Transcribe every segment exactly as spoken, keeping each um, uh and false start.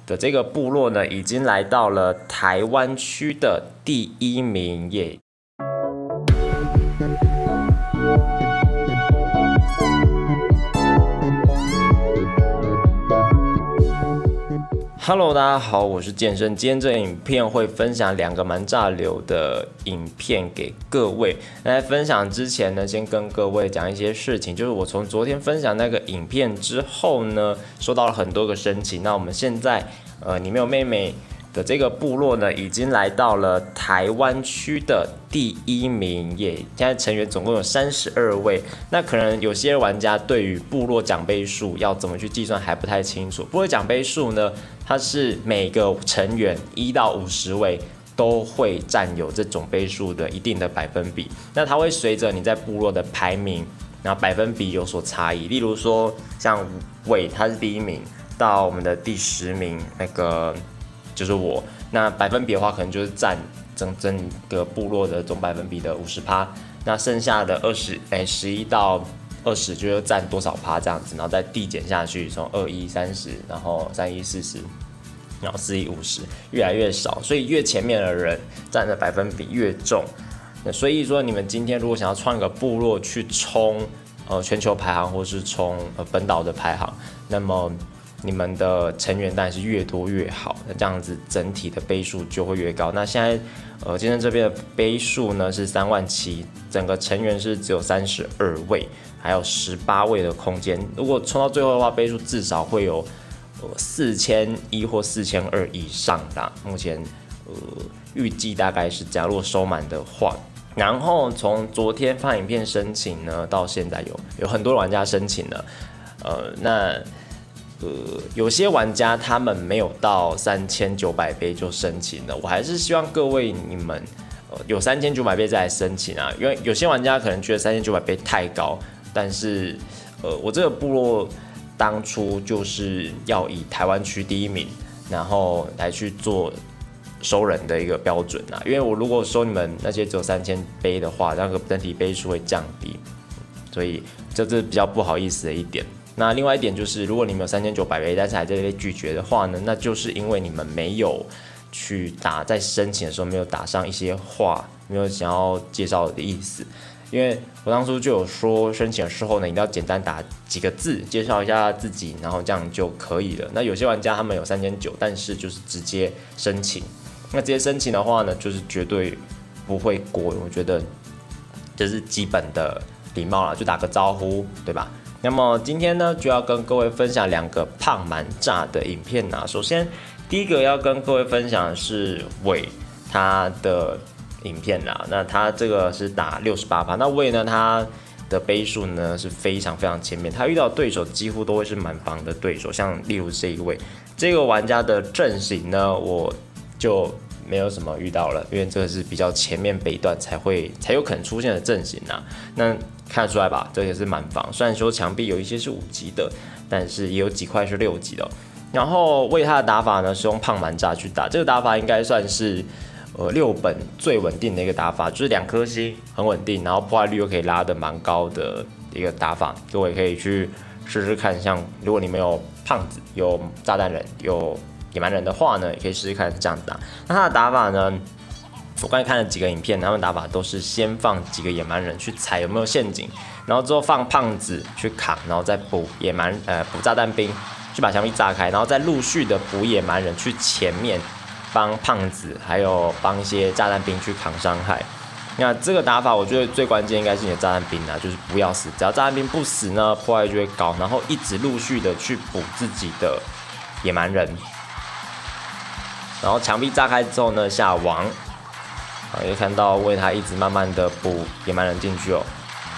的这个部落呢，已经来到了台湾区的第一名耶。Hello， 大家好，我是健身。今天这个影片会分享两个蛮炸流的影片给各位。那在分享之前呢，先跟各位讲一些事情，就是我从昨天分享那个影片之后呢，收到了很多个申请。那我们现在，呃，你没有妹妹的这个部落呢，已经来到了台湾区的第一名耶！现在成员总共有三十二位。那可能有些玩家对于部落奖杯数要怎么去计算还不太清楚。部落奖杯数呢，它是每个成员一到五十位都会占有这种杯数的一定的百分比。那它会随着你在部落的排名，然后百分比有所差异。例如说，像伟他是第一名，到我们的第十名，那个就是我。那百分比的话，可能就是占整整个部落的总百分比的 百分之五十。那剩下的二十，哎，十一到二十就占多少趴这样子，然后再递减下去，从二一三十，然后三一四十，然后四一五十，越来越少，所以越前面的人占的百分比越重。那所以说，你们今天如果想要创一个部落去冲呃全球排行，或是冲呃本岛的排行，那么你们的成员当然是越多越好，那这样子整体的杯数就会越高。那现在呃健身这边的杯数呢是三万七，整个成员是只有三十二位，还有十八位的空间。如果冲到最后的话，杯数至少会有呃四千一或四千二以上的。目前呃预计大概是这样，如果收满的话。然后从昨天发影片申请呢，到现在有有很多玩家申请了，呃那。呃，有些玩家他们没有到三千九百杯就申请了，我还是希望各位你们、呃、有三千九百杯再来申请啊，因为有些玩家可能觉得三千九百杯太高，但是呃，我这个部落当初就是要以台湾区第一名，然后来去做收人的一个标准啊，因为我如果收你们那些只有三千杯的话，那个整体杯数会降低，所以这是比较不好意思的一点。那另外一点就是，如果你们有三千九百杯，但是还在被拒绝的话呢，那就是因为你们没有去打，在申请的时候没有打上一些话，没有想要介绍的意思。因为我当初就有说，申请的时候呢，一定要简单打几个字，介绍一下自己，然后这样就可以了。那有些玩家他们有三千九，但是就是直接申请，那直接申请的话呢，就是绝对不会过。我觉得这是基本的礼貌啦，就打个招呼，对吧？那么今天呢，就要跟各位分享两个胖蛮炸的影片啊。首先，第一个要跟各位分享的是伟他的影片啦。那他这个是打 六十八趴，那伟呢，他的杯数呢是非常非常前面，他遇到的对手几乎都会是满防的对手，像例如这一位，这个玩家的阵型呢，我就没有什么遇到了，因为这个是比较前面北段才会才有可能出现的阵型啊。那看得出来吧，这也是满防。虽然说墙壁有一些是五级的，但是也有几块是六级的、哦。然后为他的打法呢，是用胖蛮炸去打，这个打法应该算是呃六本最稳定的一个打法，就是两颗星很稳定，然后破坏率又可以拉得蛮高的一个打法。各位可以去试试看，像如果你们有胖子、有炸弹人、有野蛮人的话呢，也可以试试看这样打。那他的打法呢？我刚才看了几个影片，他们打法都是先放几个野蛮人去踩有没有陷阱，然后之后放胖子去扛，然后再补野蛮呃补炸弹兵去把墙壁炸开，然后再陆续的补野蛮人去前面帮胖子还有帮一些炸弹兵去扛伤害。那这个打法我觉得最关键应该是你的炸弹兵啊，就是不要死，只要炸弹兵不死呢，破坏就会高，然后一直陆续的去补自己的野蛮人，然后墙壁炸开之后呢，下王。啊，也看到为他一直慢慢的补野蛮人进去哦，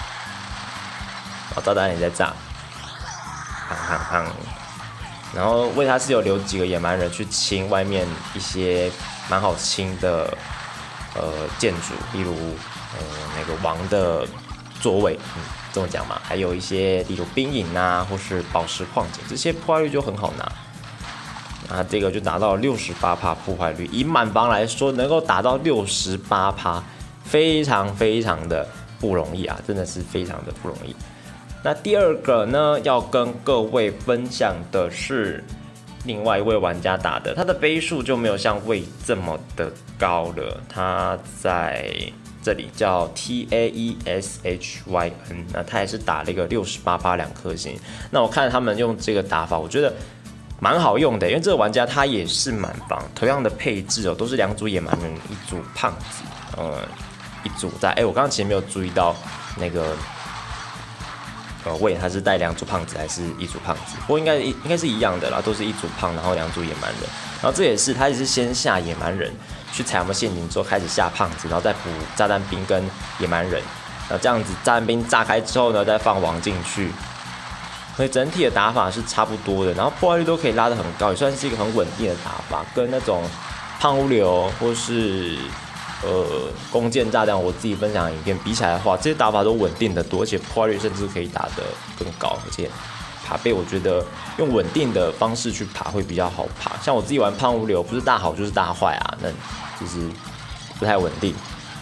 然后炸弹也在炸，砰砰砰，然后为他是有留几个野蛮人去清外面一些蛮好清的呃建筑，例如呃那个王的座位，嗯，这么讲嘛，还有一些例如兵营啊，或是宝石矿井，这些破坏率就很好拿。那这个就达到 百分之六十八 破坏率，以满防来说，能够达到 百分之六十八，非常非常的不容易啊，真的是非常的不容易。那第二个呢，要跟各位分享的是另外一位玩家打的，他的杯数就没有像魏这么的高了，他在这里叫 T A E S H Y N， 那他也是打了一个六十八趴两颗星。那我看他们用这个打法，我觉得蛮好用的，因为这个玩家他也是满房，同样的配置哦，都是两组野蛮人，一组胖子，呃，一组在，哎，我刚刚其实没有注意到那个。呃，喂，他是带两组胖子还是一组胖子？不过应该应该是一样的啦，都是一组胖，然后两组野蛮人。然后这也是他也是先下野蛮人去踩我们陷阱之后开始下胖子，然后再补炸弹兵跟野蛮人。然后这样子炸弹兵炸开之后呢，再放网进去。所以整体的打法是差不多的，然后破坏率都可以拉得很高，也算是一个很稳定的打法，跟那种胖乌流或是。呃，弓箭炸弹，我自己分享的影片比起来的话，这些打法都稳定的多，而且破坏率甚至可以打得更高，而且爬背我觉得用稳定的方式去爬会比较好爬。像我自己玩胖无流，不是大好就是大坏啊，那其实不太稳定。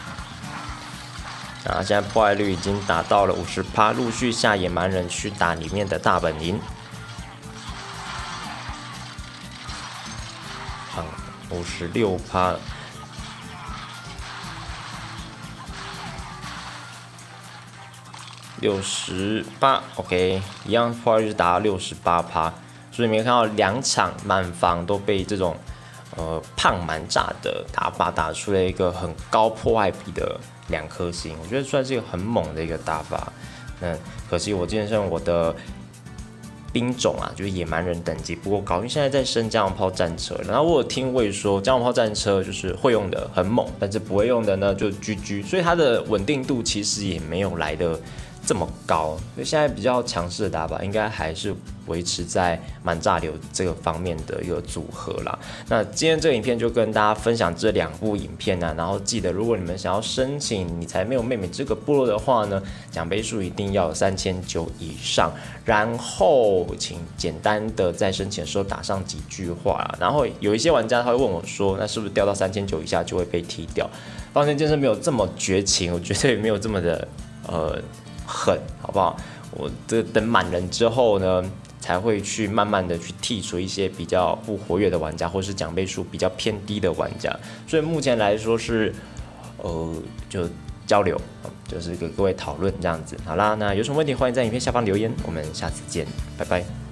啊，现在破坏率已经达到了五十趴，陆续下野蛮人去打里面的大本营。啊，五十六趴。六十八 ，OK， 一样破坏率是达到六十八趴，所以你们看到两场满房都被这种呃胖满炸的打法打出了一个很高破坏比的两颗星，我觉得算是一个很猛的一个打法。那可惜我健身我的兵种啊，就是野蛮人等级不够高，因为现在在升加农炮战车，然后我有听魏说加农炮战车就是会用的很猛，但是不会用的呢就 G G， 所以它的稳定度其实也没有来的。这么高，所以现在比较强势的打法应该还是维持在满炸流这个方面的一个组合啦。那今天这个影片就跟大家分享这两部影片啊，然后记得如果你们想要申请你才没有妹妹这个部落的话呢，奖杯数一定要有三千九以上，然后请简单的在申请的时候打上几句话啦。然后有一些玩家他会问我说，那是不是掉到三千九以下就会被踢掉？放心，健身没有这么绝情，我绝对没有这么的呃。狠，好不好？我这等满人之后呢，才会去慢慢的去剔除一些比较不活跃的玩家，或是奖杯数比较偏低的玩家。所以目前来说是，呃，就交流，就是给各位讨论这样子。好啦，那有什么问题欢迎在影片下方留言，我们下次见，拜拜。